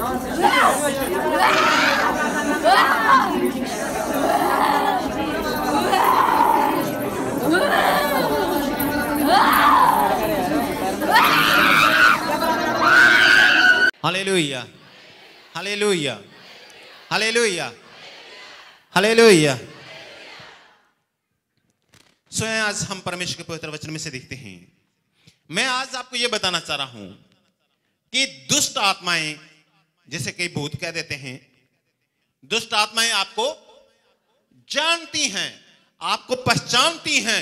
Hallelujah, hallelujah, hallelujah, hallelujah. स्वयं आज हम परमेश्वर के पवित्र वचन में से देखते हैं। मैं आज आपको यह बताना चाह रहा हूं कि दुष्ट आत्माएं, जैसे कई भूत कह देते हैं, दुष्ट आत्माएं आपको जानती हैं, आपको पहचानती हैं,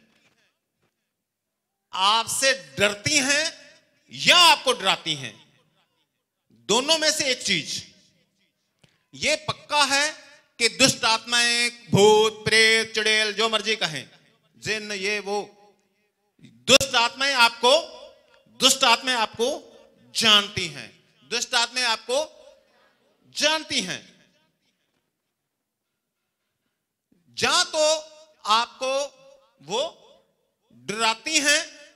आपसे डरती हैं या आपको डराती हैं। दोनों में से एक चीज यह पक्का है कि दुष्ट आत्माएं, भूत, प्रेत, चुड़ैल, जो मर्जी कहें, जिन, ये वो, दुष्ट आत्माएं आपको जानती हैं। दुष्ट आत्माएं आपको जानती हैं। जा तो आपको वो डराती हैं,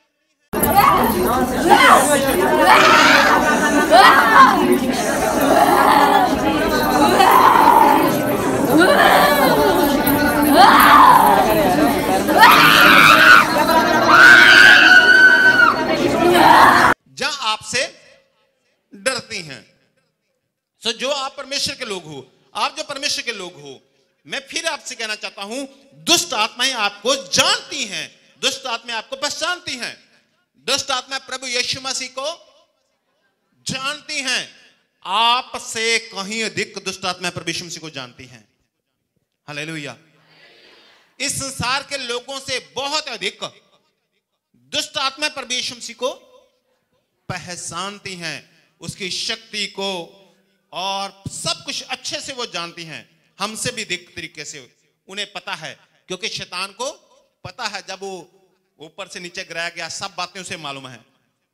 जा आपसे डरती हैं। सो जो आप परमेश्वर के लोग हो, आप जो परमेश्वर के लोग हो, मैं फिर आपसे कहना चाहता हूं, दुष्ट आत्माएं आपको जानती हैं, दुष्ट आत्माएं आपको पहचानती हैं। दुष्ट आत्माएं प्रभु यीशु मसीह को जानती हैं। आपसे कहीं अधिक दुष्ट आत्माएं प्रभु यीशु मसीह को जानती हैं। हालेलुया। इस संसार के लोगों से बहुत अधिक दुष्ट आत्माएं प्रभु यीशु मसीह को पहचानती हैं, उसकी शक्ति को, और सब कुछ अच्छे से वो जानती हैं। हमसे भी अधिक तरीके से उन्हें पता है, क्योंकि शैतान को पता है, जब वो ऊपर से नीचे गिराया गया, सब बातें उसे मालूम है।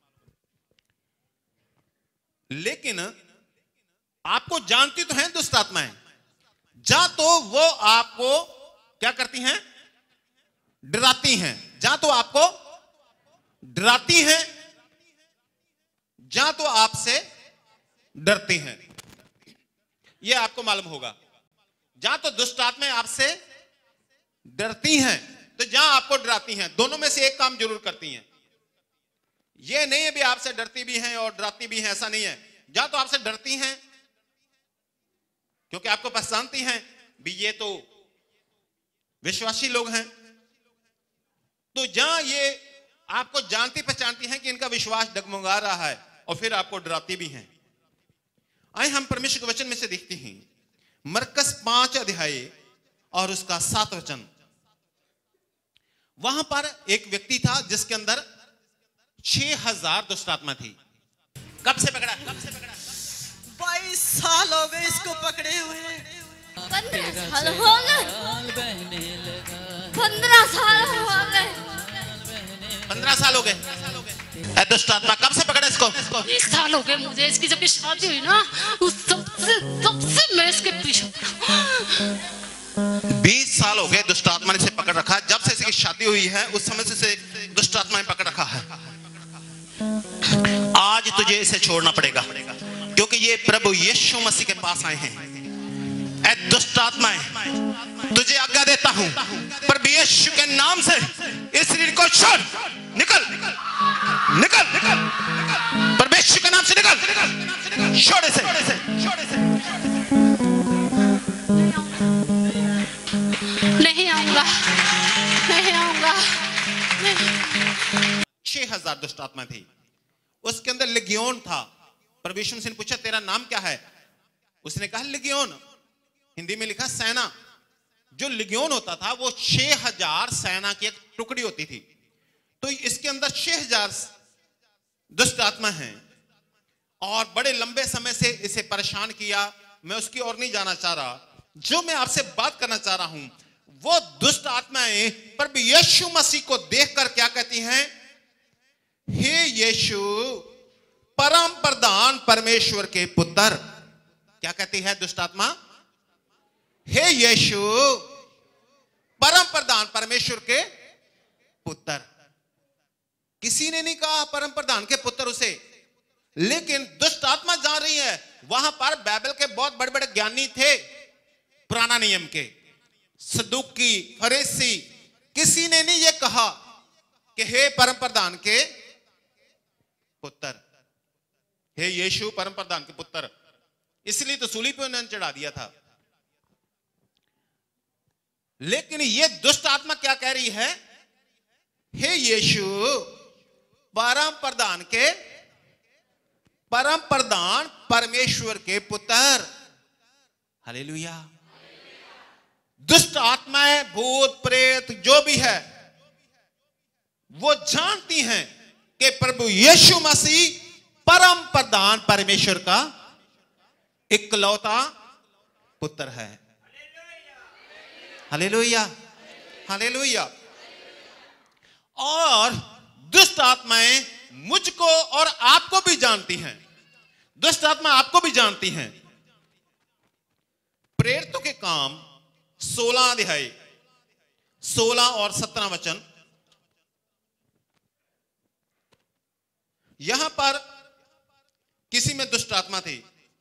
लेकिन आपको जानती तो हैं दुष्ट आत्माएं, जा तो वो आपको क्या करती हैं? डराती हैं। जा तो आपको डराती हैं, जा तो आपसे डरती हैं। यह आपको मालूम होगा। जा तो दुष्ट आत्माएं आपसे डरती हैं, तो जा आपको डराती हैं। दोनों में से एक काम जरूर करती हैं। यह नहीं है भी आपसे डरती भी हैं और डराती भी हैं, ऐसा नहीं है। जा तो आपसे डरती हैं क्योंकि आपको पहचानती हैं भी ये तो विश्वासी लोग हैं, तो जहां ये आपको जानती पहचानती हैं कि इनका विश्वास डगमगा रहा है, और फिर आपको डराती भी हैं। आइए हम परमेश्वर के वचन में से देखते हैं, मरकस 5 अध्याय और उसका 7 वचन। वहां पर एक व्यक्ति था जिसके अंदर 6000 दुष्ट आत्मा थी। कब से पकड़ा? 22 साल हो गए इसको पकड़े हुए। 15 साल हो गए। 15 साल हो गए। 15 साल हो गए। दुष्ट आत्मा कब से पकड़ा इसको? 20 साल हो गए मुझे। इसकी जब शादी हुई ना, उस सबसे मैं इसके पीछे पड़ा। 20 साल हो गए दुष्ट आत्मा ने इसे पकड़ रखा है। जब से इसकी शादी हुई है उस समय से इसे दुष्ट आत्मा ने पकड़ रखा है। आज तुझे इसे छोड़ना पड़ेगा, क्योंकि ये प्रभु यीशु मसीह के पास आए हैं। ऐ दुष्ट आत्माएं, तुझे आज्ञा देता हूं, प्रभु यीशु के नाम से इस शरीर को छोड़, निकल निकल निकल, प्रभु यीशु के नाम से निकल, छोड़ इसे। नहीं आऊंगा, नहीं आऊंगा। 6000 दुष्ट आत्मा थी, उसके अंदर लिगियोन था। प्रभु यीशु मसीह ने पूछा तेरा नाम क्या है? उसने कहा लिगियोन, हिंदी में लिखा सेना। जो लिगियोन होता था वो 6000 सेना की एक टुकड़ी होती थी। तो इसके अंदर 6000 दुष्ट आत्मा हैं, और बड़े लंबे समय से इसे परेशान किया। मैं उसकी ओर नहीं जाना चाह रहा। जो मैं आपसे बात करना चाह रहा हूं, वो दुष्ट आत्माएं प्रभु यीशु मसीह को देखकर क्या कहती हैं? हे यीशु, परम प्रधान परमेश्वर के पुत्र। क्या कहती है दुष्ट आत्मा? हे यीशु, परम प्रधान परमेश्वर के पुत्र। किसी ने नहीं कहा परम प्रधान के पुत्र उसे, लेकिन दुष्ट आत्मा जान रही है। वहां पर बाइबल के बहुत बड़े बड़े ज्ञानी थे, पुराना नियम के, सदूकी, फरीसी, किसी ने नहीं ये कहा कि हे परम प्रधान के पुत्र, हे यीशु परम प्रधान के पुत्र, इसलिए तो सूली पे उन्होंने चढ़ा दिया था। लेकिन ये दुष्ट आत्मा क्या कह रही है? हे यीशु परम प्रधान के, परम प्रधान परमेश्वर के पुत्र। हालेलुया। दुष्ट आत्माएं, भूत प्रेत जो भी है, वो जानती हैं कि प्रभु यीशु मसीह परम प्रधान परमेश्वर का इकलौता पुत्र है। Hallelujah, hallelujah. और दुष्ट आत्माएं मुझको और आपको भी जानती हैं। दुष्ट आत्मा आपको भी जानती हैं। प्रेरितों के काम 16 अध्याय 16 और 17 वचन, यहां पर किसी में दुष्ट आत्मा थी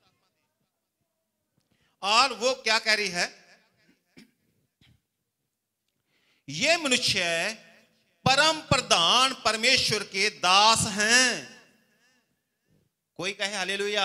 और वो क्या कह रही है? ये मनुष्य परम प्रधान परमेश्वर के दास हैं। कोई कहे हालेलुया।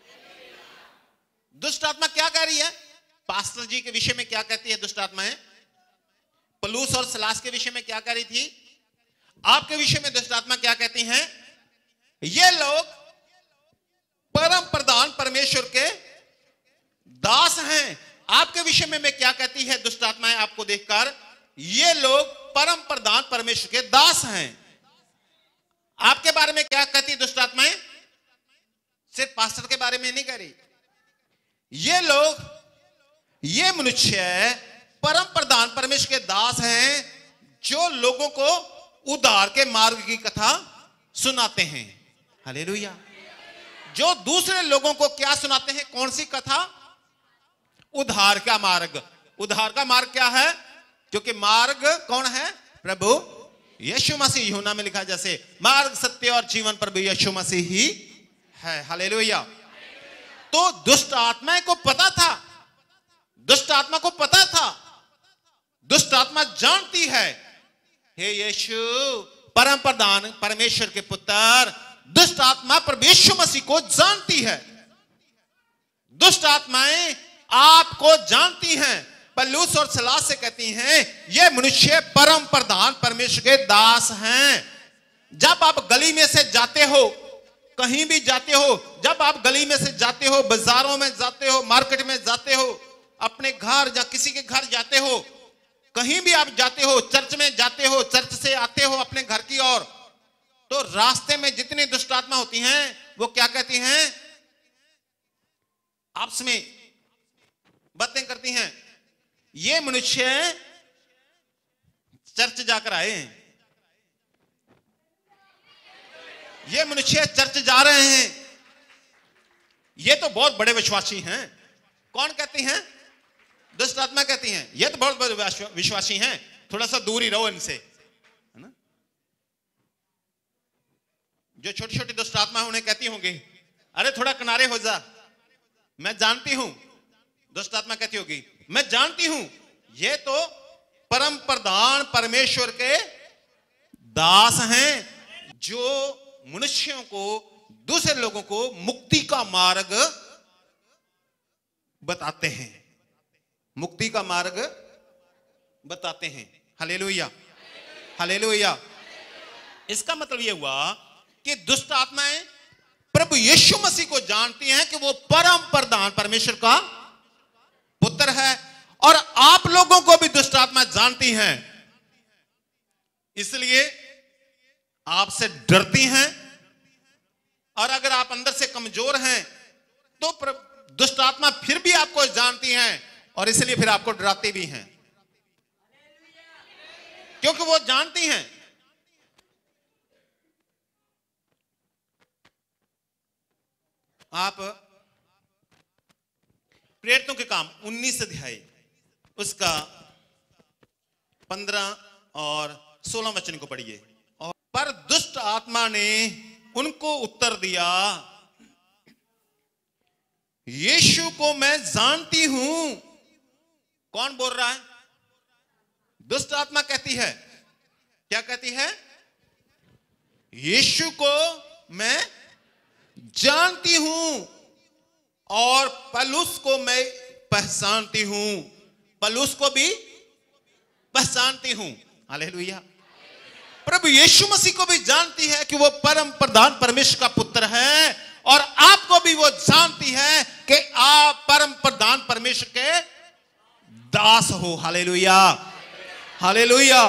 दुष्ट आत्मा क्या कह रही है? पास्टर जी के विषय में क्या कहती है दुष्ट आत्माएं? पलूस और सलास के विषय में क्या कह रही थी? आपके विषय में दुष्ट आत्मा क्या कहती हैं? ये लोग परम प्रधान परमेश्वर के दास हैं। आपके विषय में मैं क्या कहती है दुष्ट आत्माएं आपको देखकर? ये लोग परम प्रधान परमेश्वर के दास हैं। आपके बारे में क्या कहती है दुष्ट आत्माएं? सिर्फ पास्टर के बारे में नहीं कह रही। ये लोग, ये मनुष्य परम प्रधान परमेश्वर के दास हैं, जो लोगों को उद्धार के मार्ग की कथा सुनाते हैं। हालेलुया। जो दूसरे लोगों को क्या सुनाते हैं? कौन सी कथा? उद्धार का मार्ग। उद्धार का मार्ग क्या है? क्योंकि मार्ग कौन है? प्रभु यीशु मसीह। यूहन्ना में लिखा जैसे मार्ग, सत्य और जीवन प्रभु यीशु मसीह ही है। हालेलुया। तो दुष्ट आत्मा को पता था, दुष्ट आत्मा को पता था, दुष्ट आत्मा जानती है, हे यीशु परम प्रधान परमेश्वर के पुत्र। दुष्ट आत्मा प्रभु यीशु मसीह को जानती है। दुष्ट आत्माएं आपको जानती हैं। पलूस और सलास से कहती हैं ये मनुष्य परम प्रधान परमेश्वर के दास हैं। जब आप गली में से जाते हो, कहीं भी जाते हो, जब आप गली में से जाते हो, बाजारों में जाते हो, मार्केट में जाते हो, अपने घर या किसी के घर जाते हो, कहीं भी आप जाते हो, चर्च में जाते हो, चर्च से आते हो अपने घर की ओर, तो रास्ते में जितनी दुष्ट आत्मा होती हैं वो क्या कहती हैं? आपस में बातें करती हैं। ये मनुष्य चर्च जाकर आए हैं, ये मनुष्य चर्च जा रहे हैं, ये तो बहुत बड़े विश्वासी हैं। कौन कहती हैं? दुष्ट आत्मा कहती हैं ये तो बहुत बड़े विश्वासी हैं, थोड़ा सा दूर ही रहो इनसे, है ना। जो छोटी छोटी दुष्ट आत्मा उन्हें कहती होंगी अरे थोड़ा किनारे हो जा। मैं जानती हूं, दुष्ट आत्मा कहती होगी मैं जानती हूं ये तो परम प्रधान परमेश्वर के दास हैं, जो मनुष्यों को, दूसरे लोगों को मुक्ति का मार्ग बताते हैं, मुक्ति का मार्ग बताते हैं। Hallelujah, hallelujah. इसका मतलब यह हुआ कि दुष्ट आत्माएं प्रभु यीशु मसीह को जानती हैं कि वो परम प्रधान परमेश्वर का पुत्र है, और आप लोगों को भी दुष्ट आत्मा जानती हैं, इसलिए आपसे डरती हैं। और अगर आप अंदर से कमजोर हैं तो दुष्ट आत्मा फिर भी आपको जानती हैं और इसलिए फिर आपको डराती भी हैं, क्योंकि वो जानती हैं। आप प्रेरितों के काम 19 अध्याय उसका 15 और 16 वचन को पढ़िए। और पर दुष्ट आत्मा ने उनको उत्तर दिया, यीशु को मैं जानती हूं। कौन बोल रहा है? दुष्ट आत्मा कहती है। क्या कहती है? यीशु को मैं जानती हूं और पौलुस को मैं पहचानती हूं, पौलुस को भी पहचानती हूं। हालेलुया। प्रभु यीशु मसीह को भी जानती है कि वो परम प्रधान परमेश्वर का पुत्र है, और आपको भी वो जानती है कि आप परम प्रधान परमेश्वर के दास हो। Hallelujah, hallelujah.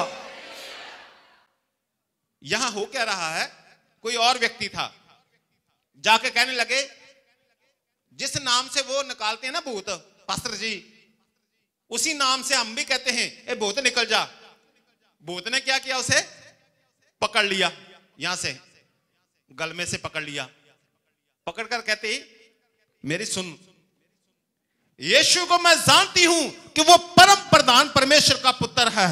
यहां हो क्या रहा है? कोई और व्यक्ति था, जाके कहने लगे, जिस नाम से वो निकालते हैं ना भूत, पास्टर जी, उसी नाम से हम भी कहते हैं, ए भूत निकल जा। भूत ने क्या किया? उसे पकड़ लिया, यहां से गलमे से पकड़ लिया, पकड़कर कहते, मेरी सुन, यीशु को मैं जानती हूं कि वो परम प्रधान परमेश्वर का पुत्र है,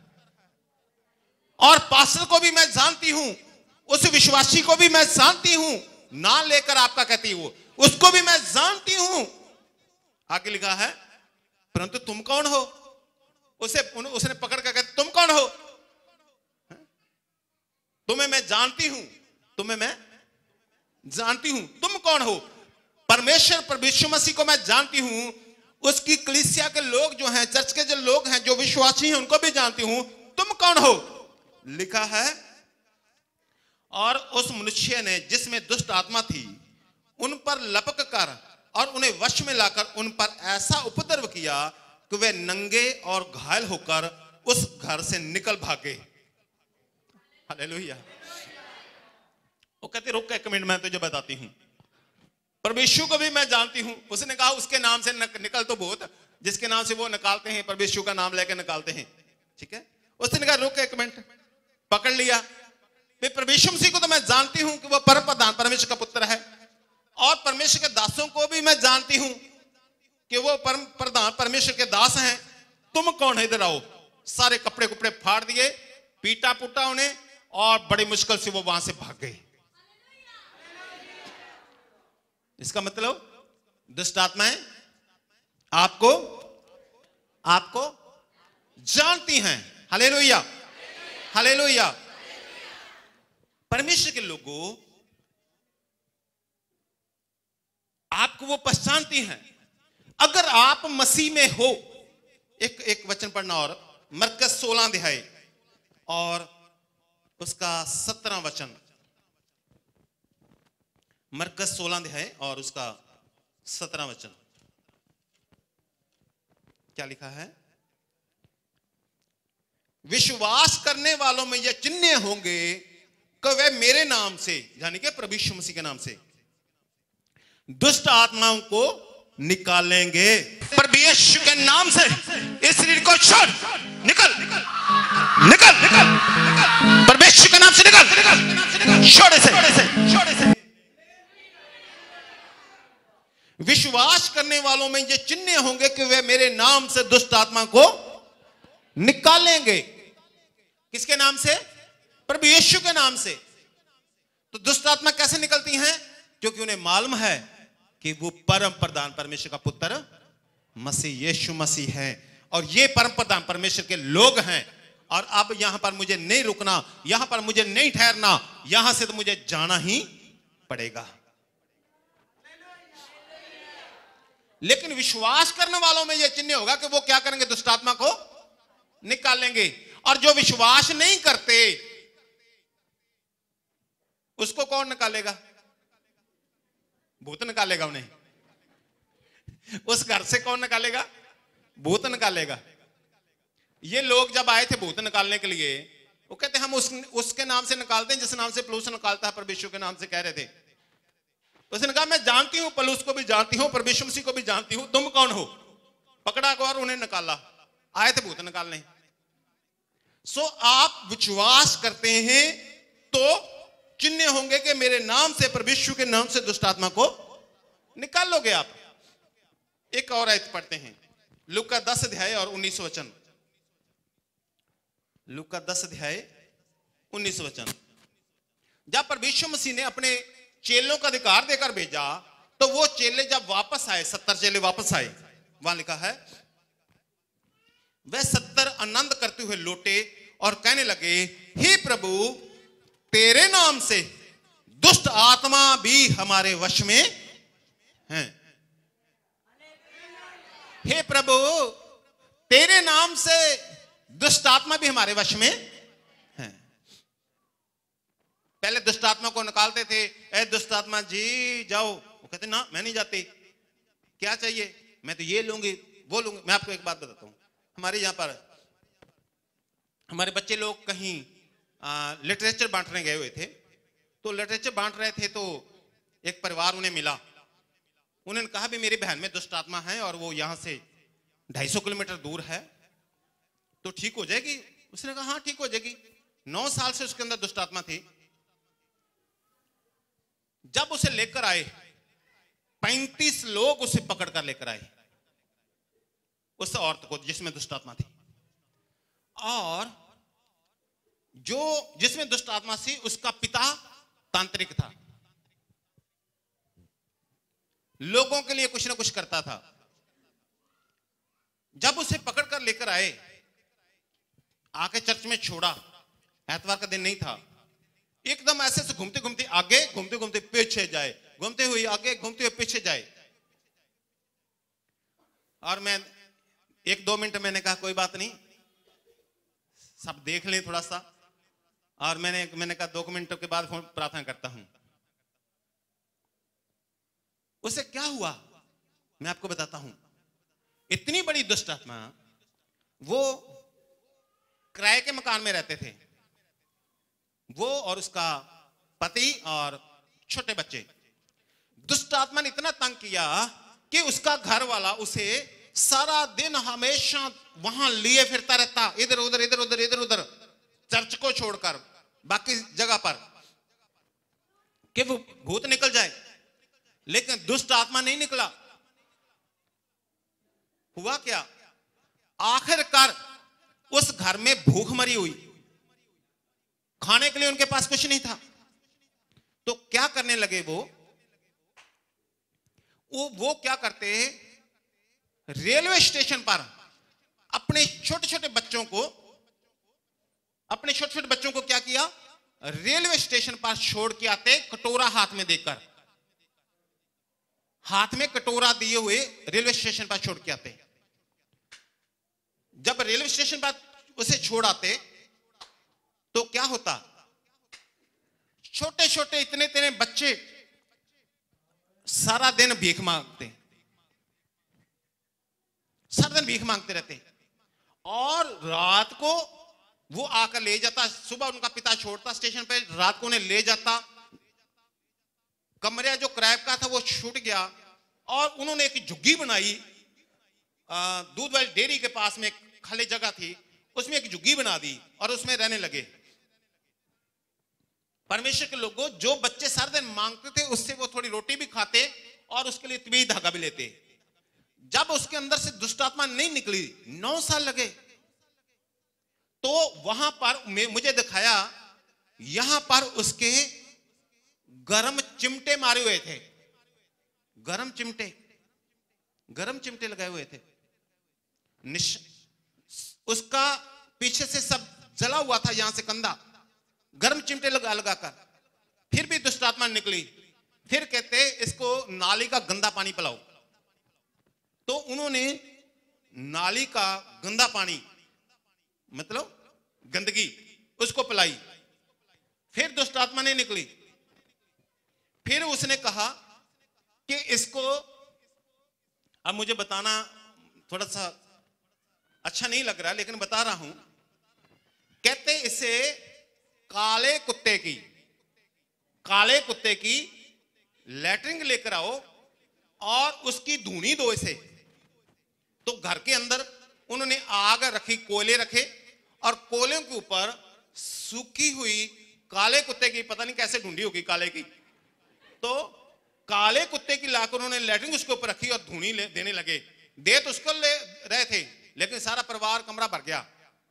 और पास्टर को भी मैं जानती हूं, उस विश्वासी को भी मैं जानती हूं, ना लेकर आपका कहती है वो, उसको भी मैं जानती हूं। आगे लिखा है, परंतु तुम कौन हो? उसने पकड़ कर कहते, तुम कौन हो? तुम्हें मैं जानती हूं, तुम्हें मैं जानती हूं, तुम कौन हो? परमेश्वर प्रभु यीशु मसीह को मैं जानती हूं, उसकी कलीसिया के लोग जो हैं, चर्च के जो लोग हैं, जो विश्वासी हैं, उनको भी जानती हूं, तुम कौन हो? लिखा है, और उस मनुष्य ने जिसमें दुष्ट आत्मा थी उन पर लपक कर और उन्हें वश में लाकर उन पर ऐसा उपद्रव किया कि वे नंगे और घायल होकर उस घर से निकल भागे। हालेलुया। वो कहते, रुक एक मिनट, मैं तुझे बताती हूं। परमेश्वर को भी मैं जानती हूं। उसने कहा, उसके नाम से निकल तो बहुत, जिसके नाम से वो निकालते हैं, परमेश्वर का नाम लेकर निकालते हैं, ठीक है। उसने कहा, रुक एक मिनट, पकड़ लिया। परमेश्वर मसीह को तो मैं जानती हूं कि वो परम प्रधान परमेश्वर का पुत्र है, और परमेश्वर के दासों को भी मैं जानती हूं कि वो परम प्रधान परमेश्वर के दास हैं। तुम कौन है? इधर आओ। सारे कपड़े कुपड़े फाड़ दिए, पीटा पुटा उन्हें, और बड़ी मुश्किल से वो वहां से भाग गए। इसका मतलब दुष्ट आत्माएं आपको जानती हैं। Hallelujah, hallelujah. परमेश्वर के लोगों, आपको वो पहचानती हैं। अगर आप मसीह में हो, एक वचन पढ़ना, और मरकस 16 अध्याय और उसका 17 वचन। मरकस 16 अध्याय और उसका 17 वचन। क्या लिखा है? विश्वास करने वालों में ये चिन्ह होंगे कि वे मेरे नाम से, यानी कि प्रभु यीशु मसीह के नाम से, दुष्ट आत्माओं को निकालेंगे। प्रभु यीशु के नाम से इस शरीर को छोड़, निकल निकल निकल निकल, प्रभु यीशु के नाम से निकल, छोड़ से। विश्वास करने वालों में ये चिन्ह होंगे कि वे मेरे नाम से दुष्ट आत्मा को निकालेंगे। किसके नाम से? प्रभु यीशु के नाम से। तो दुष्ट आत्मा कैसे निकलती हैं? क्योंकि उन्हें मालूम है कि वो परम प्रधान परमेश्वर का पुत्र मसीह यीशु मसीह है, और ये परम प्रधान परमेश्वर के लोग हैं। और अब यहां पर मुझे नहीं रुकना, यहां पर मुझे नहीं ठहरना, यहां से तो मुझे जाना ही पड़ेगा। लेकिन विश्वास करने वालों में यह चिन्ह होगा कि वो क्या करेंगे? दुष्ट आत्मा को निकालेंगे। और जो विश्वास नहीं करते, उसको कौन निकालेगा? भूत निकालेगा उन्हें। उस घर से कौन निकालेगा? भूत निकालेगा। ये लोग जब आए थे भूत निकालने के लिए, वो कहते हम उसके नाम से निकालते हैं जिस नाम से पौलुस निकालता है, परमेश्वर के नाम से कह रहे थे। उसने कहा, मैं जानती हूं, पौलुस को भी जानती हूं, परमेश्वर मसीह को भी जानती हूं, तुम कौन हो? पकड़ा को और उन्हें निकाला। आए थे भूत निकालने। सो आप विश्वास करते हैं तो चिन्ह होंगे कि मेरे नाम से, परमेश्वर के नाम से दुष्ट आत्मा को निकाल लोगे आप। एक और आयत पढ़ते हैं, लूका 10 अध्याय और 19 वचन। लूका 10 अध्याय 19 वचन। जब परमेश्वर मसीह ने अपने चेलों का अधिकार देकर भेजा, तो वो चेले जब वापस आए, 70 चेले वापस आए, वहां लिखा है वह 70 आनंद करते हुए लौटे और कहने लगे, हे प्रभु, तेरे नाम से दुष्ट आत्मा भी हमारे वश में हैं। हे प्रभु, तेरे नाम से दुष्ट आत्मा भी हमारे वश में हैं। पहले दुष्ट आत्मा को निकालते थे, ए दुष्ट आत्मा जी जाओ, वो कहते ना मैं नहीं जाती, क्या चाहिए, मैं तो ये लूंगी वो लूंगी। मैं आपको एक बात बताता हूं, हमारे यहां पर हमारे बच्चे लोग कहीं लिटरेचर बांटने गए हुए थे, तो लिटरेचर बांट रहे थे, तो एक परिवार उन्हें मिला, उन्होंने कहा भी मेरी बहन में दुष्ट आत्मा है और वो यहां से 250 किलोमीटर दूर है, तो ठीक हो जाएगी। उसने कहा हाँ ठीक हो जाएगी। 9 साल से उसके अंदर दुष्ट आत्मा थी। जब उसे लेकर आए, 35 लोग उसे पकड़कर लेकर आए, उस औरत को जिसमें दुष्ट आत्मा थी, और जो जिसमें दुष्ट आत्मा थी उसका पिता तांत्रिक था, लोगों के लिए कुछ ना कुछ करता था। जब उसे पकड़कर लेकर आए, आके चर्च में छोड़ा, एतवार का दिन नहीं था, एकदम ऐसे से घूमते घूमते आगे, घूमते घूमते पीछे जाए, घूमते हुए आगे, घूमते हुए पीछे जाए। और मैं 1-2 मिनट मैंने कहा कोई बात नहीं, सब देख लें थोड़ा सा, और मैंने कहा 2 मिनटों के बाद प्रार्थना करता हूं। उसे क्या हुआ मैं आपको बताता हूं। इतनी बड़ी दुष्ट आत्मा, वो किराए के मकान में रहते थे, वो और उसका पति और छोटे बच्चे। दुष्ट आत्मा ने इतना तंग किया कि उसका घर वाला उसे सारा दिन हमेशा वहां लिए फिरता रहता, इधर उधर इधर उधर इधर उधर, चर्च को छोड़कर बाकी जगह पर, कि वो भूत निकल जाए। लेकिन दुष्ट आत्मा नहीं निकला। हुआ क्या, आखिरकार उस घर में भूखमरी हुई, खाने के लिए उनके पास कुछ नहीं था। तो क्या करने लगे वो क्या करते, रेलवे स्टेशन पर अपने छोटे छोटे बच्चों को क्या किया, रेलवे स्टेशन पर छोड़ के आते, कटोरा हाथ में देकर, हाथ में कटोरा दिए हुए रेलवे स्टेशन पर छोड़ के आते। जब रेलवे स्टेशन पर उसे छोड़ आते तो क्या होता, छोटे छोटे इतने इतने बच्चे सारा दिन भीख मांगते, सारा दिन भीख मांगते रहते, और रात को वो आकर ले जाता। सुबह उनका पिता छोड़ता स्टेशन पे, रात को उन्हें ले जाता। कमरा जो किराए का था वो छूट गया, और उन्होंने एक झुग्गी बनाई, दूध वाली डेयरी के पास में खाली जगह थी, उसमें एक झुग्गी बना दी और उसमें रहने लगे। परमेश्वर के लोगों, जो बच्चे सारा दिन मांगते थे उससे वो थोड़ी रोटी भी खाते और उसके लिए तबीयत धागा भी लेते। जब उसके अंदर से दुष्ट आत्मा नहीं निकली, 9 साल लगे, तो वहां पर मुझे दिखाया, यहां पर उसके गरम चिमटे मारे हुए थे, गरम चिमटे लगाए हुए थे। उसका पीछे से सब जला हुआ था, यहां से कंधा, गर्म चिमटे लगा कर। फिर भी दुष्ट आत्मा निकली। फिर कहते इसको नाली का गंदा पानी पिलाओ, तो उन्होंने नाली का गंदा पानी, मतलब गंदगी, उसको पिलाई। फिर दुष्ट आत्मा ने निकली। फिर उसने कहा कि इसको, अब मुझे बताना थोड़ा सा अच्छा नहीं लग रहा लेकिन बता रहा हूं, कहते इसे काले कुत्ते की लैट्रिन लेकर आओ और उसकी धूनी दो इसे। तो घर के अंदर उन्होंने आग रखी, कोयले रखे, और कोयले के ऊपर सूखी हुई काले कुत्ते की, पता नहीं कैसे ढूंढी होगी काले की, तो काले कुत्ते की लाकर उन्होंने लैट्रिन उसके ऊपर रखी और धूनी देने लगे। दे तो उसको ले रहे थे, लेकिन सारा परिवार कमरा भर गया,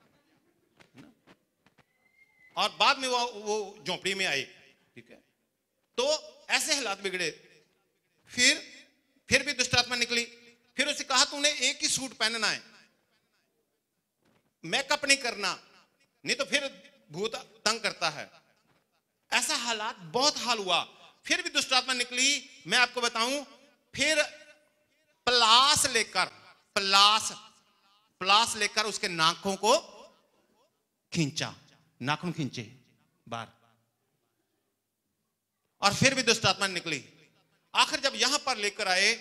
और बाद में वो झोंपड़ी में आए। ठीक है, तो ऐसे हालात बिगड़े। फिर भी दुष्ट आत्मा निकली। फिर उसे कहा तूने एक ही सूट पहनना है, मेकअप नहीं करना, नहीं तो फिर भूत तंग करता है। ऐसा हालात बहुत हाल हुआ। फिर भी दुष्ट आत्मा निकली। मैं आपको बताऊं, फिर प्लास लेकर उसके नाकों को खींचा, नाखून खींचे बाहर, और फिर भी दुष्ट आत्मा निकली। आखिर जब यहां पर लेकर आए,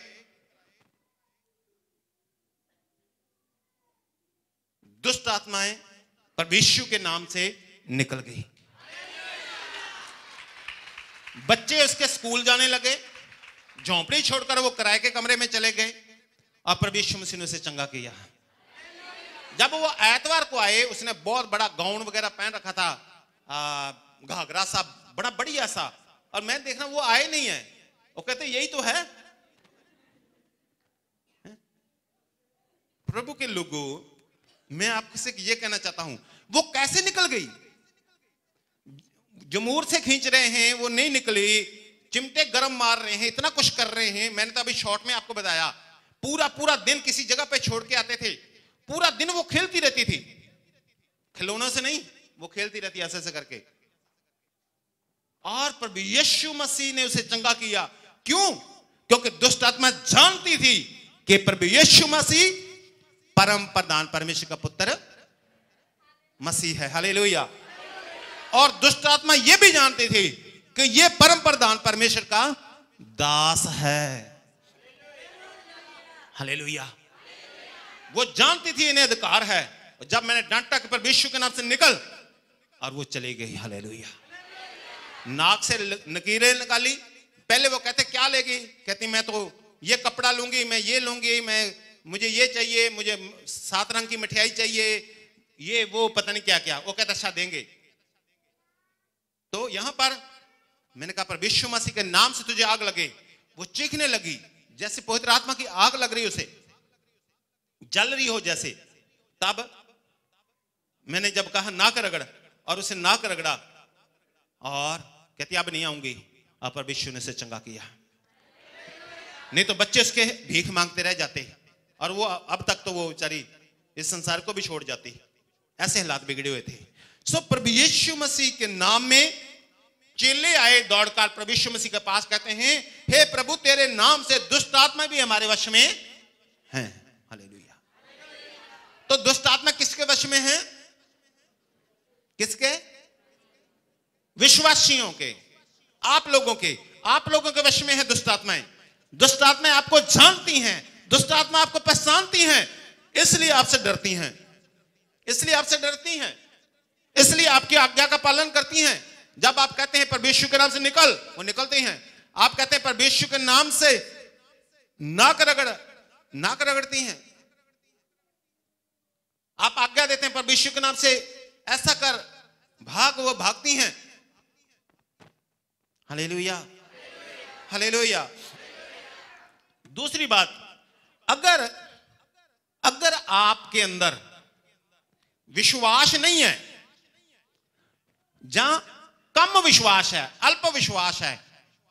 दुष्ट आत्माएं प्रभु यीशु के नाम से निकल गई। बच्चे उसके स्कूल जाने लगे, झोंपड़ी छोड़कर वो किराए के कमरे में चले गए, और प्रभु यीशु मसीह ने उसे चंगा किया। जब वो एतवार को आए, उसने बहुत बड़ा गाउन वगैरह पहन रखा था, घाघरा सा बड़ा बढ़िया सा, और मैं देख रहा हूं वो आए नहीं है। वो कहते यही तो है। प्रभु के लोगों, मैं आपसे ये कहना चाहता हूं, वो कैसे निकल गई? जमूर से खींच रहे हैं, वो नहीं निकली, चिमटे गरम मार रहे हैं, इतना कुछ कर रहे हैं। मैंने तो अभी शॉर्ट में आपको बताया, पूरा दिन किसी जगह पे छोड़ के आते थे, पूरा दिन वो खेलती रहती थी, खिलौनों से नहीं, वो खेलती रहती ऐसे ऐसे करके। और प्रभु यीशु मसीह ने उसे चंगा किया। क्यों? क्योंकि दुष्ट आत्मा जानती थी कि प्रभु यीशु मसीह परम प्रधान परमेश्वर का पुत्र मसीह है। हालेलुया। और दुष्ट आत्मा यह भी जानती थी कि यह परम प्रधान परमेश्वर का दास है। हालेलुया। वो जानती थी इन्हें अधिकार है। और जब मैंने डांटा कि प्रभु यीशु के नाम से निकल, और वो चली गई। हालेलुया। नाक से नकीरें निकाली। पहले वो कहते क्या लेगी? कहती मैं तो ये कपड़ा लूंगी, मैं ये लूंगी, मुझे ये चाहिए, मुझे 7 रंग की मिठाई चाहिए, ये वो पता नहीं क्या क्या। वो कहता अच्छा देंगे। तो यहां पर मैंने कहा प्रभु यीशु मसीह के नाम से तुझे आग लगे। वो चीखने लगी जैसे पवित्र आत्मा की आग लग रही, उसे जल रही हो जैसे। तब मैंने जब कहा नाक रगड़, और उसे नाक रगड़ा, और कहती अब नहीं आऊंगी। अब प्रभु यीशु ने उसे चंगा किया। नहीं तो बच्चे उसके भीख मांगते रह जाते, और वो अब तक तो वो बेचारी इस संसार को भी छोड़ जाती। ऐसे हालात बिगड़े हुए थे। सो प्रभु यीशु मसीह के नाम में चेले आए दौड़कर प्रभु यीशु मसीह के पास, कहते हैं हे प्रभु तेरे नाम से दुष्ट आत्मा भी हमारे वश में हैं। हालेलुया। तो दुष्ट आत्मा किसके वश में है? किसके? विश्वासियों के, आप लोगों के वश में है दुष्ट आत्माएं। दुष्ट आत्माएं आपको जानती हैं, दुष्ट आत्मा आपको पहचानती हैं, इसलिए आपसे डरती हैं, इसलिए आपकी आज्ञा का पालन करती हैं। जब आप कहते हैं प्रभु यीशु के नाम से निकल, वो निकलते हैं। आप कहते हैं प्रभु यीशु के नाम से नाक रगड़ती हैं। आप आज्ञा देते हैं प्रभु यीशु के नाम से ऐसा कर, भाग, वो भागती हैं। Hallelujah, hallelujah. दूसरी बात, अगर आपके अंदर विश्वास नहीं है, जहां कम विश्वास है, अल्प विश्वास है,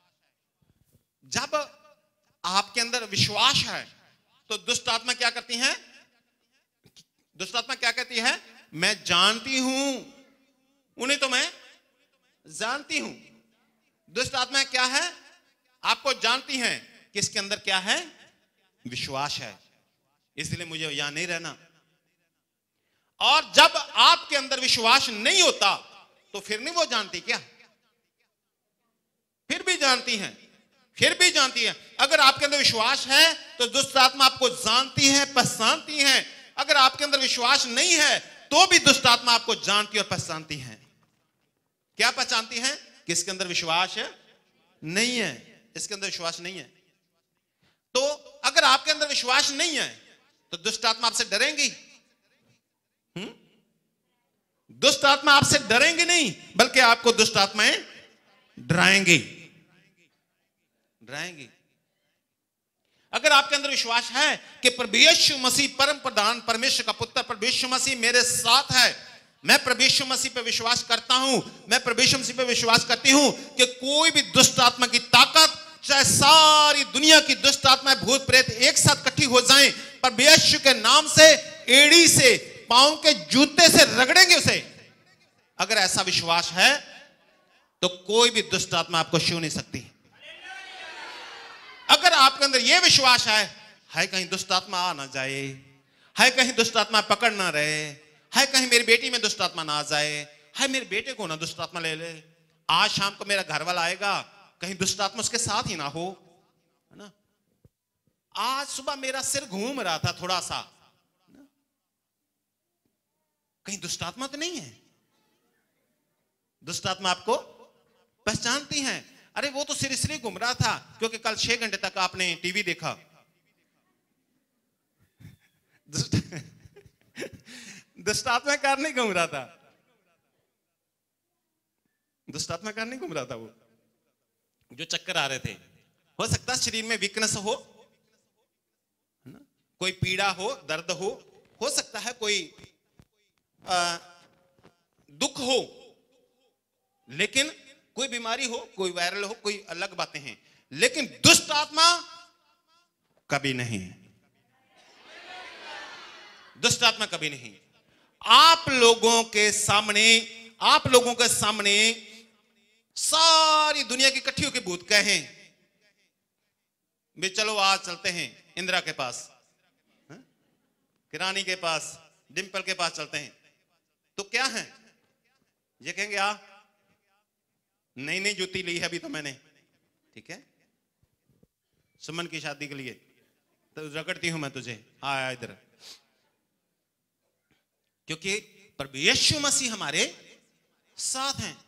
जब आपके अंदर विश्वास है तो दुष्ट आत्मा क्या करती है? दुष्ट आत्मा क्या कहती है? मैं जानती हूं उन्हें, तो मैं जानती हूं। दुष्ट आत्मा क्या है? आपको जानती हैं कि इसके अंदर क्या है? विश्वास है, इसलिए मुझे यहां नहीं रहना। और जब आपके अंदर विश्वास नहीं होता तो फिर नहीं वो जानती क्या? फिर भी जानती हैं, अगर आपके अंदर विश्वास है तो दुष्ट आत्मा आपको जानती है, पहचानती है। अगर आपके अंदर विश्वास नहीं है तो भी दुष्ट आत्मा आपको जानती और पहचानती है। क्या पहचानती है? किसके अंदर विश्वास नहीं है, इसके अंदर विश्वास नहीं है। तो अगर आपके अंदर विश्वास नहीं है तो दुष्ट आत्मा आपसे डरेंगी? दुष्ट आत्मा आपसे डरेंगे नहीं, बल्कि आपको दुष्ट आत्माएं डराएंगी। अगर आपके अंदर विश्वास है कि प्रभु यीशु मसीह परम प्रधान परमेश्वर का पुत्र, प्रभु यीशु मसीह मेरे साथ है, मैं प्रभु यीशु मसीह पे विश्वास करता हूं, मैं प्रभु यीशु मसीह पे विश्वास करती हूं कि कोई भी दुष्ट आत्मा की ताकत चाहे सारी दुनिया की दुष्ट आत्माएं, भूत प्रेत एक साथ इकट्ठी हो जाएं, पर यीशु के नाम से, एड़ी से, पांव के जूते से रगड़ेंगे उसे। अगर ऐसा विश्वास है तो कोई भी दुष्ट आत्मा आपको छू नहीं सकती। अगर आपके अंदर यह विश्वास है कहीं दुष्ट आत्मा आ ना जाए, है कहीं दुष्ट आत्मा पकड़ ना रहे, है कहीं मेरी बेटी में दुष्ट आत्मा ना आ जाए, है मेरे बेटे को ना दुष्ट आत्मा ले ले, आज शाम को मेरा घर वाला आएगा कहीं दुष्ट आत्मा उसके साथ ही ना हो, है ना। आज सुबह मेरा सिर घूम रहा था थोड़ा सा, कहीं दुष्ट आत्मा तो नहीं है। दुष्ट आत्मा आपको पहचानती हैं। अरे वो तो सिर इसलिए घूम रहा था क्योंकि कल 6 घंटे तक आपने टीवी देखा। दुष्ट आत्मा कार नहीं घूम रहा था, दुष्ट आत्मा कार नहीं घूम रहा था, वो जो चक्कर आ रहे थे। हो सकता है शरीर में वीकनेस हो ना, कोई पीड़ा हो, दर्द हो सकता है कोई दुख हो, लेकिन कोई बीमारी हो, कोई वायरल हो, कोई अलग बातें हैं, लेकिन दुष्ट आत्मा कभी नहीं है। दुष्ट आत्मा कभी नहीं। आप लोगों के सामने सारी दुनिया की इकट्ठी होकर भूत कहें भी चलो आज चलते हैं इंदिरा के पास, किरानी के पास, डिंपल के पास चलते हैं, तो क्या है ये कहेंगे आ नई जूती ली है अभी तो मैंने, ठीक है, सुमन की शादी के लिए, तो रगड़ती हूं मैं तुझे, आया इधर। क्योंकि प्रभु यीशु मसीह हमारे साथ हैं।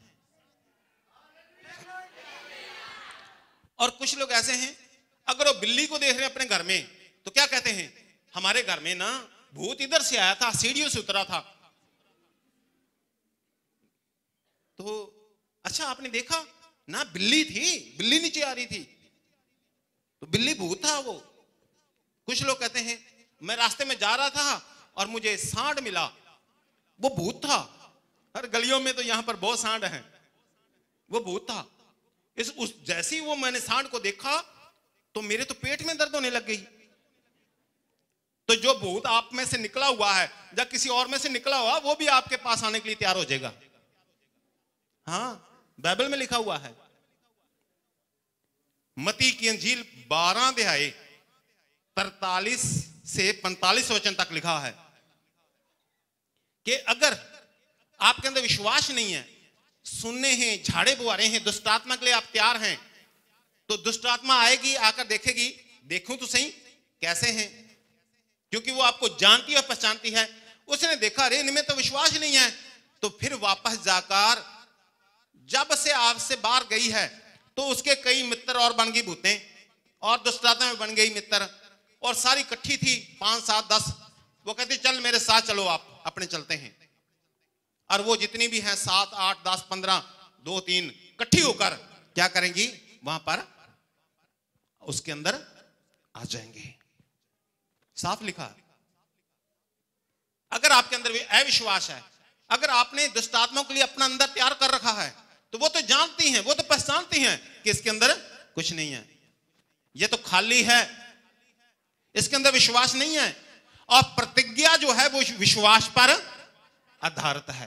और कुछ लोग ऐसे हैं, अगर वो बिल्ली को देख रहे हैं अपने घर में तो क्या कहते हैं, हमारे घर में ना भूत इधर से आया था, सीढ़ियों से उतरा था। तो अच्छा आपने देखा ना, बिल्ली थी, बिल्ली नीचे आ रही थी, तो बिल्ली भूत था वो। कुछ लोग कहते हैं मैं रास्ते में जा रहा था और मुझे सांड मिला, वो भूत था। हर गलियों में तो यहां पर बहुत सांड हैं, वो भूत था। जैसे ही वो मैंने सांड को देखा तो मेरे तो पेट में दर्द होने लग गई। तो जो भूत आप में से निकला हुआ है या किसी और में से निकला हुआ, वो भी आपके पास आने के लिए तैयार हो जाएगा। हाँ, बाइबल में लिखा हुआ है, मत्ती की अंजील 12 अध्याय 43 से 45 वचन तक लिखा है कि अगर आपके अंदर विश्वास नहीं है, सुनने हैं, झाड़े बुआरे हैं, दुष्ट आत्मा के लिए आप तैयार हैं, तो दुष्ट आत्मा आएगी, आकर देखेगी, देखूं तो सही कैसे हैं, क्योंकि वो आपको जानती और पहचानती है। उसने देखा अरे इनमें तो विश्वास नहीं है, तो फिर वापस जाकर जब से आपसे बाहर गई है तो उसके कई मित्र और बन गई भूतें, और दुष्ट आत्मा में बन गई मित्र, और सारी इकट्ठी थी 5, 7, 10। वो कहती चल मेरे साथ चलो, आप अपने चलते हैं। और वो जितनी भी हैं 7, 8, 10, 15, 2, 3 इकट्ठी होकर क्या करेंगी, वहां पर उसके अंदर आ जाएंगे। साफ लिखा। अगर आपके अंदर अविश्वास है, अगर आपने दुष्ट आत्माओं के लिए अपना अंदर तैयार कर रखा है, तो वो तो जानती हैं, वो तो पहचानती हैं कि इसके अंदर कुछ नहीं है, ये तो खाली है, इसके अंदर विश्वास नहीं है। और प्रतिज्ञा जो है वो विश्वास पर आधारित है।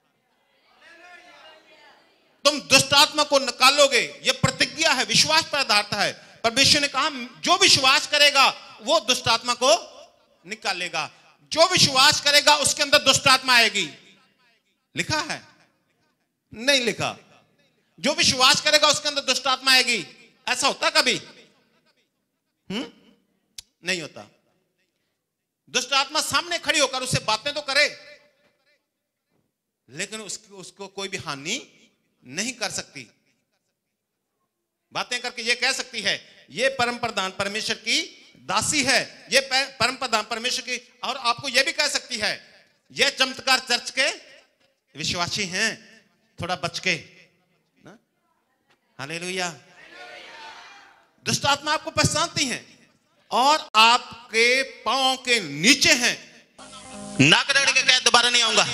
तुम दुष्ट आत्मा को निकालोगे, ये प्रतिज्ञा है, विश्वास पर आधारित है। परमेश्वर ने कहा जो विश्वास करेगा वो दुष्ट आत्मा को निकालेगा, जो विश्वास करेगा उसके अंदर दुष्ट आत्मा आएगी। लिखा है? नहीं लिखा। जो विश्वास करेगा उसके अंदर दुष्ट आत्मा आएगी। ऐसा होता कभी? नहीं होता। दुष्ट आत्मा सामने खड़ी होकर उससे बातें तो करे, लेकिन उसको कोई भी हानि नहीं कर सकती। बातें करके ये कह सकती है ये परम प्रधान परमेश्वर की दासी है, ये परम प्रधान परमेश्वर की, और आपको ये भी कह सकती है ये चमत्कार चर्च के विश्वासी हैं, थोड़ा बच के ना। हालेलुया। दुष्ट आत्मा आपको पहचानती हैं और आपके पांव के नीचे हैं। नाक रगड़ के कहे दोबारा नहीं आऊंगा।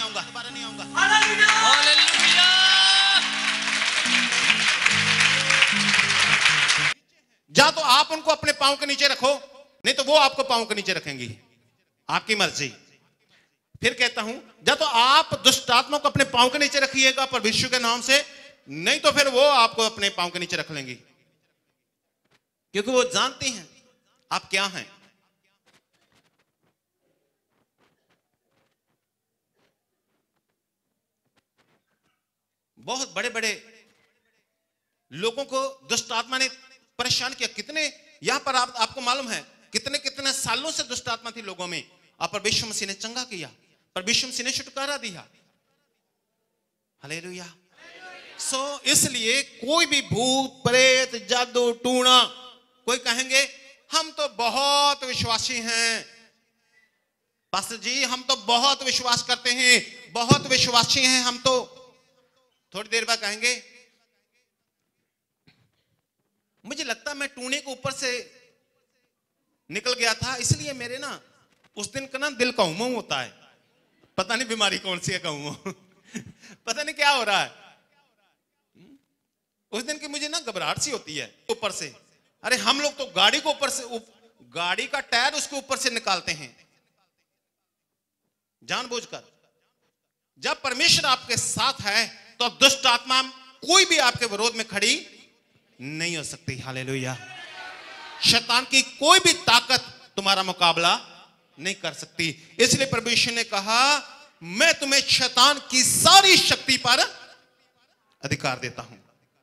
या तो आप उनको अपने पांव के नीचे रखो, नहीं तो वो आपको पांव के नीचे रखेंगी, आपकी मर्जी। फिर कहता हूं, या तो आप दुष्ट आत्मा को अपने पांव के नीचे रखिएगा परमेश्वर के नाम से, नहीं तो फिर वो आपको अपने पांव के नीचे रख लेंगी, क्योंकि वो जानती हैं आप क्या हैं। बहुत बड़े बड़े लोगों को दुष्ट आत्मा ने परेशान किया। कितने यहां पर आपको मालूम है कितने कितने सालों से दुष्ट आत्मा थी लोगों में, और परमेश्वर मसीह ने चंगा किया, परमेश्वर मसीह ने छुटकारा दिया। हालेलुया। इसलिए कोई भी भूत प्रेत जादू टूना, कोई कहेंगे हम तो बहुत विश्वासी हैं पास्टर जी, हम तो बहुत विश्वास करते हैं, बहुत विश्वासी हैं हम तो। थोड़ी देर बाद कहेंगे मुझे लगता मैं टूने को ऊपर से निकल गया था, इसलिए मेरे ना उस दिन का ना दिल का उमंग होता है, पता नहीं बीमारी कौन सी है, कहूं पता नहीं क्या हो रहा है, उस दिन की मुझे ना घबराहट सी होती है ऊपर से। अरे हम लोग तो गाड़ी को ऊपर से, गाड़ी का टायर उसके ऊपर से निकालते हैं जानबूझकर। जब परमेश्वर आपके साथ है तो दुष्ट आत्मा कोई भी आपके विरोध में खड़ी नहीं हो सकती। हालेलुया। शैतान की कोई भी ताकत तुम्हारा मुकाबला नहीं कर सकती। इसलिए परमेश्वर ने कहा मैं तुम्हें शैतान की सारी शक्ति पर अधिकार देता हूं।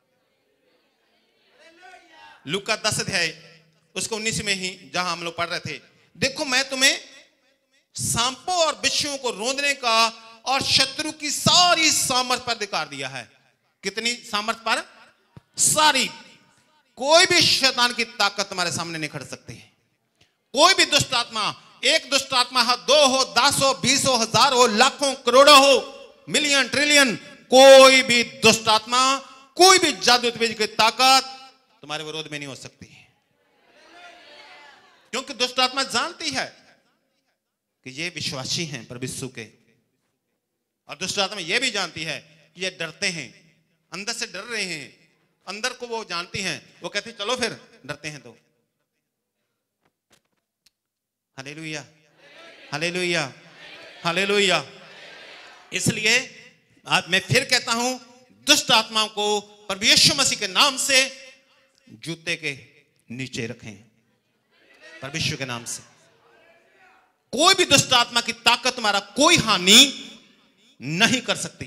लूका 10 अध्याय उसको 19 में ही जहां हम लोग पढ़ रहे थे, देखो मैं तुम्हें सांपों और बिच्छुओं को रोंदने का और शत्रु की सारी सामर्थ पर अधिकार दिया है। कितनी सामर्थ पर? सारी। कोई भी शैतान की ताकत तुम्हारे सामने नहीं खड़ सकती है। कोई भी दुष्ट आत्मा, एक दुष्ट आत्मा हो, 2 हो, 10 हो, 20 हो, 1000 हो, लाखों करोड़ों हो, मिलियन ट्रिलियन, कोई भी दुष्ट आत्मा, कोई भी जादू की ताकत तुम्हारे विरोध में नहीं हो सकती, क्योंकि दुष्ट आत्मा जानती है कि ये विश्वासी हैं परमेश्वर के, और दुष्ट आत्मा ये भी जानती है कि ये डरते हैं, अंदर से डर रहे हैं, अंदर को वो जानती हैं, वो कहती चलो फिर डरते हैं तो। Hallelujah, hallelujah, hallelujah. इसलिए आज मैं फिर कहता हूं, दुष्ट आत्माओं को परमेश्वर मसीह के नाम से जूते के नीचे रखें, परमेश्वर के नाम से। कोई भी दुष्ट आत्मा की ताकत तुम्हारा कोई हानि नहीं कर सकती।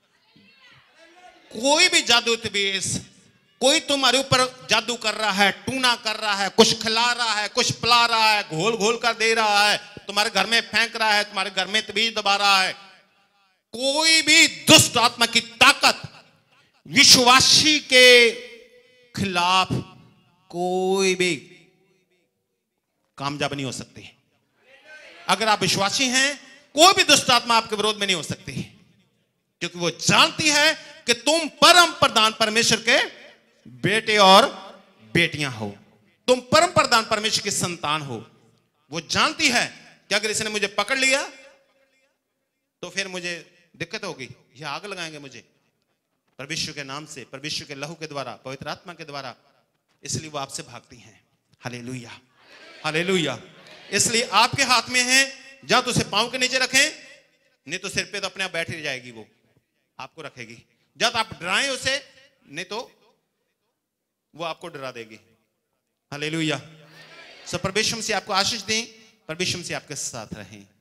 कोई भी जादू तबीज, कोई तुम्हारे ऊपर जादू कर रहा है, टूना कर रहा है, कुछ खिला रहा है, कुछ पिला रहा है, घोल घोल कर दे रहा है, तुम्हारे घर में फेंक रहा है, तुम्हारे घर में तबीज दबा रहा है, कोई भी दुष्ट आत्मा की ताकत विश्वासी के खिलाफ कोई भी कामयाब नहीं हो सकती। अगर आप विश्वासी हैं, कोई भी दुष्ट आत्मा आपके विरोध में नहीं हो सकती, क्योंकि वो जानती है कि तुम परम प्रधान परमेश्वर के बेटे और बेटियां हो, तुम परम प्रधान परमेश्वर की संतान हो। वो जानती है कि अगर इसने मुझे पकड़ लिया तो फिर मुझे दिक्कत होगी, ये आग लगाएंगे मुझे परमेश्वर के नाम से, परमेश्वर के लहू के द्वारा, पवित्र आत्मा के द्वारा। इसलिए वो आपसे भागती हैं। Hallelujah, hallelujah. इसलिए आपके हाथ में है, या तो उसे पांव के नीचे रखें, नहीं तो सिर पे तो अपने आप बैठ ही जाएगी, वो आपको रखेगी। जब आप डराएं उसे, नहीं तो वो आपको डरा देगी। हालेलुया। सो परमेश्वर से आपको आशीष दें, परमेश्वर से आपके साथ रहें।